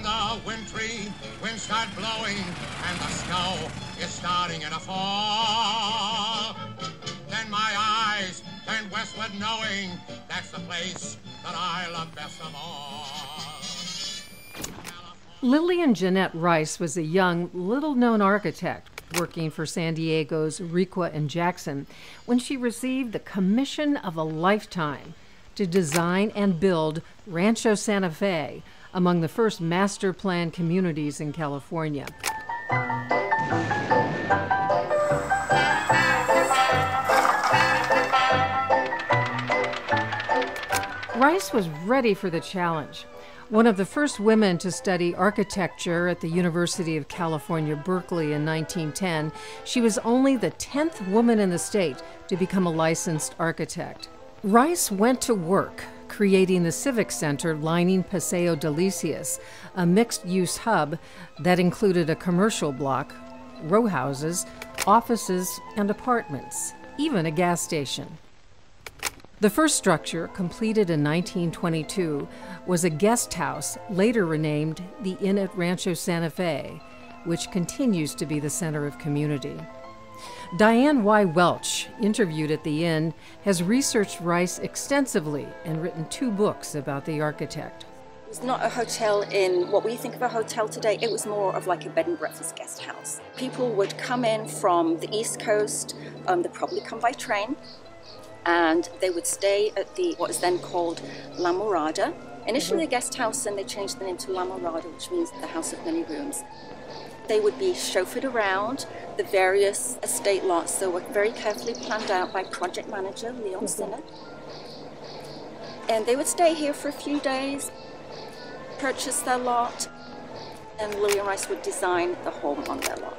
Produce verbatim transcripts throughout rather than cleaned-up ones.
the wintry winds start blowing and the snow is starting in a fall, then my eyes turn westward knowing that's the place that I love best of all. Lilian Jeanette Rice was a young, little-known architect working for San Diego's Requa and Jackson when she received the commission of a lifetime to design and build Rancho Santa Fe, among the first master plan communities in California. Rice was ready for the challenge. One of the first women to study architecture at the University of California, Berkeley in nineteen ten, she was only the tenth woman in the state to become a licensed architect. Rice went to work creating the Civic Center lining Paseo Delicias, a mixed-use hub that included a commercial block, row houses, offices, and apartments, even a gas station. The first structure, completed in nineteen twenty-two, was a guest house later renamed the Inn at Rancho Santa Fe, which continues to be the center of community. Diane Y. Welch, interviewed at the inn, has researched Rice extensively and written two books about the architect. It was not a hotel in what we think of a hotel today. It was more of like a bed and breakfast guest house. People would come in from the East Coast, um, they'd probably come by train, and they would stay at the what is then called La Morada. Initially mm-hmm. a guest house, and they changed the name to La Morada, which means the house of many rooms. They would be chauffeured around the various estate lots that were very carefully planned out by project manager Leon mm-hmm. Sinner. And they would stay here for a few days, purchase their lot, and Lilian Rice would design the home on their lot.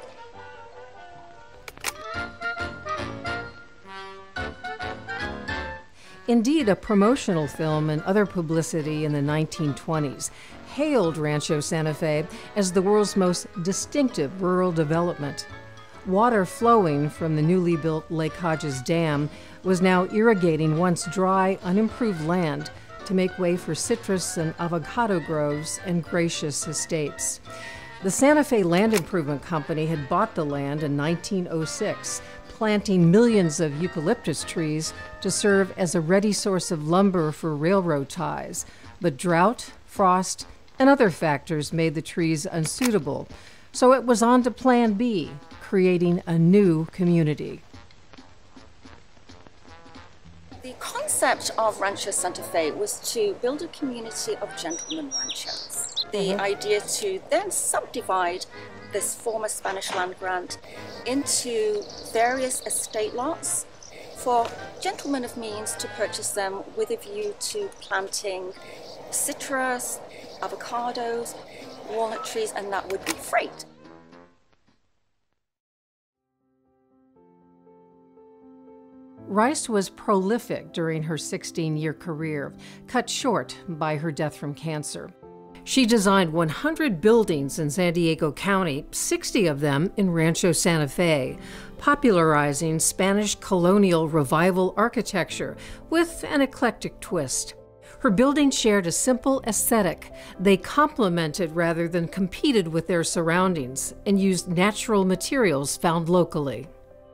Indeed, a promotional film and other publicity in the nineteen twenties hailed Rancho Santa Fe as the world's most distinctive rural development. Water flowing from the newly built Lake Hodges Dam was now irrigating once dry, unimproved land to make way for citrus and avocado groves and gracious estates. The Santa Fe Land Improvement Company had bought the land in nineteen oh six, planting millions of eucalyptus trees to serve as a ready source of lumber for railroad ties. But drought, frost, and other factors made the trees unsuitable. So it was on to Plan B, creating a new community. The concept of Rancho Santa Fe was to build a community of gentlemen ranchos. The mm-hmm. idea to then subdivide this former Spanish land grant into various estate lots for gentlemen of means to purchase them with a view to planting citrus, avocados, walnut trees, and that would be freight. Rice was prolific during her sixteen-year career, cut short by her death from cancer. She designed one hundred buildings in San Diego County, sixty of them in Rancho Santa Fe, popularizing Spanish colonial revival architecture with an eclectic twist. Her buildings shared a simple aesthetic. They complemented rather than competed with their surroundings and used natural materials found locally.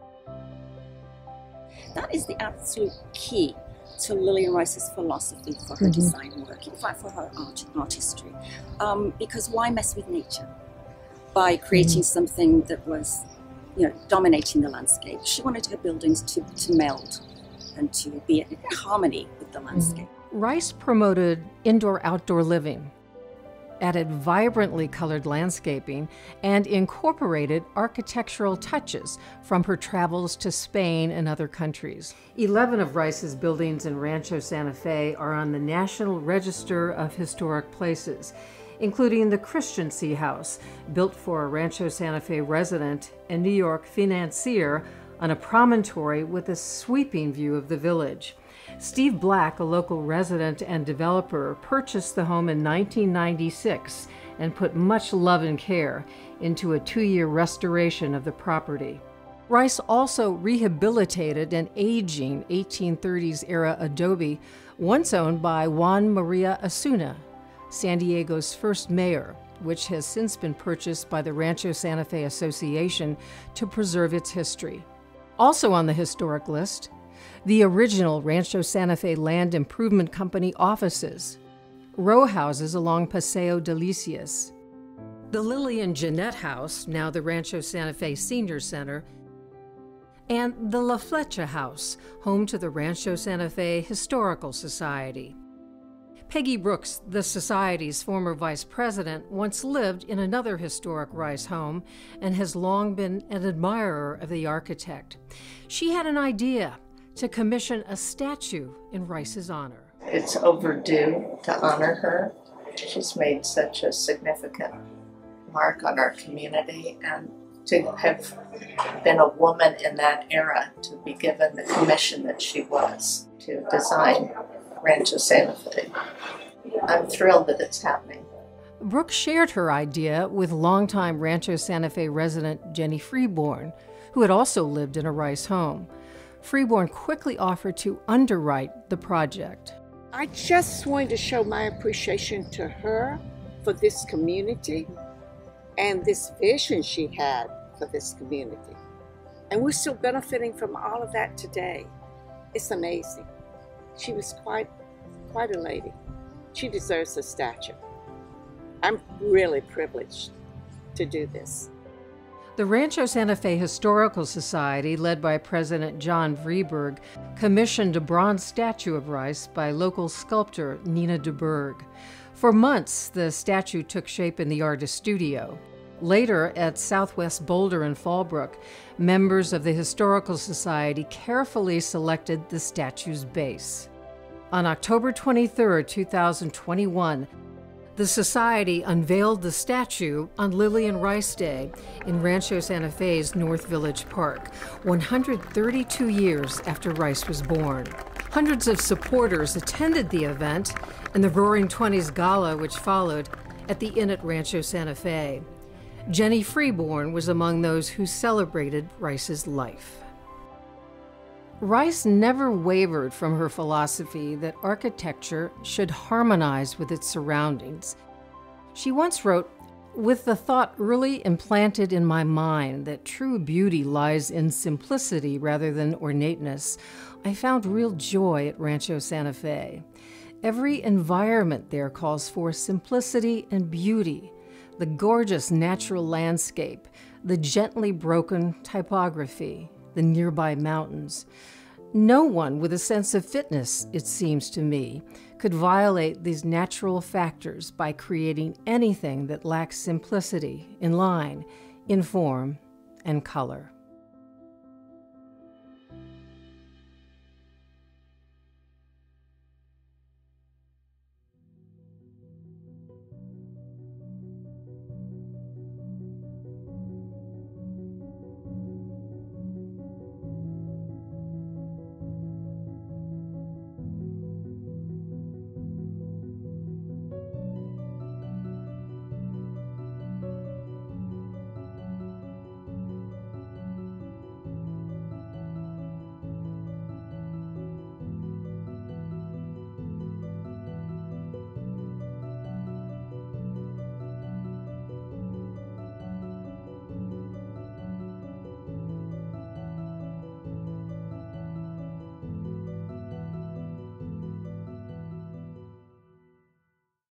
That is the absolute key to Lilian Rice's philosophy for her mm-hmm. design work, in fact for her art, artistry. Um, because why mess with nature by creating mm-hmm. something that was, you know, dominating the landscape? She wanted her buildings to, to meld and to be in harmony with the landscape. Mm-hmm. Rice promoted indoor-outdoor living, added vibrantly colored landscaping, and incorporated architectural touches from her travels to Spain and other countries. Eleven of Rice's buildings in Rancho Santa Fe are on the National Register of Historic Places, including the Christiansey House, built for a Rancho Santa Fe resident and New York financier on a promontory with a sweeping view of the village. Steve Black, a local resident and developer, purchased the home in nineteen ninety-six and put much love and care into a two-year restoration of the property. Rice also rehabilitated an aging eighteen thirties era adobe once owned by Juan Maria Osuna, San Diego's first mayor, which has since been purchased by the Rancho Santa Fe Association to preserve its history. Also on the historic list, the original Rancho Santa Fe Land Improvement Company offices, row houses along Paseo Delicias, the Lilian Jeanette House, now the Rancho Santa Fe Senior Center, and the La Flecha House, home to the Rancho Santa Fe Historical Society. Peggy Brooks, the Society's former vice president, once lived in another historic Rice home and has long been an admirer of the architect. She had an idea to commission a statue in Rice's honor. It's overdue to honor her. She's made such a significant mark on our community, and to have been a woman in that era, to be given the commission that she was to design Rancho Santa Fe. I'm thrilled that it's happening. Brooke shared her idea with longtime Rancho Santa Fe resident Jenny Freeborn, who had also lived in a Rice home. Freeborn quickly offered to underwrite the project. I just wanted to show my appreciation to her for this community and this vision she had for this community. And we're still benefiting from all of that today. It's amazing. She was quite, quite a lady. She deserves a statue. I'm really privileged to do this. The Rancho Santa Fe Historical Society, led by President John Vreeburg, commissioned a bronze statue of Rice by local sculptor Nina DeBerg. For months, the statue took shape in the artist studio. Later, at Southwest Boulder and Fallbrook, members of the Historical Society carefully selected the statue's base. On October twenty-third, two thousand twenty-one, the Society unveiled the statue on Lilian Rice Day in Rancho Santa Fe's North Village Park, one hundred thirty-two years after Rice was born. Hundreds of supporters attended the event and the Roaring Twenties Gala, which followed at the Inn at Rancho Santa Fe. Jenny Freeborn was among those who celebrated Rice's life. Rice never wavered from her philosophy that architecture should harmonize with its surroundings. She once wrote, "With the thought early implanted in my mind that true beauty lies in simplicity rather than ornateness, I found real joy at Rancho Santa Fe. Every environment there calls for simplicity and beauty, the gorgeous natural landscape, the gently broken typography, the nearby mountains. No one with a sense of fitness, it seems to me, could violate these natural factors by creating anything that lacks simplicity in line, in form, and color."